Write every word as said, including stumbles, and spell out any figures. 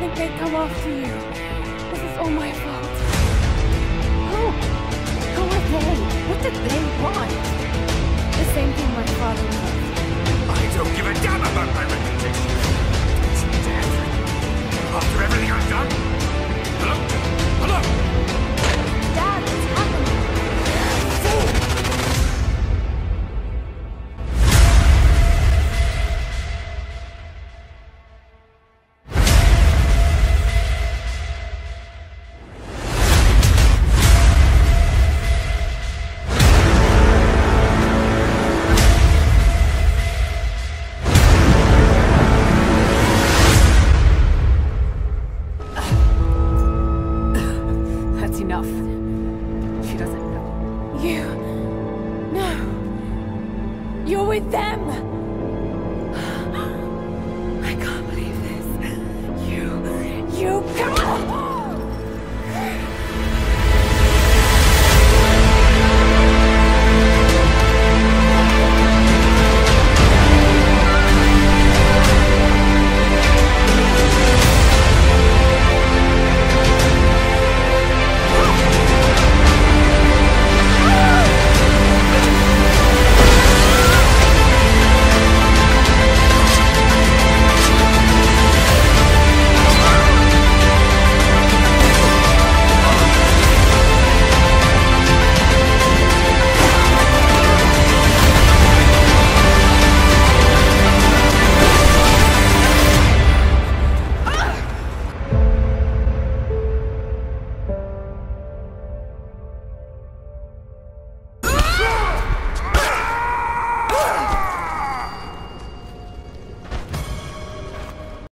think they'd come after you. This is all my fault. Who? Who are they? What did they want? The same thing my father wanted. I don't give a damn about my reputation. It's death. After everything I've done? Hello? Hello? Dad, what's happening? Fool! Enough. She doesn't know. You... No. You're with them!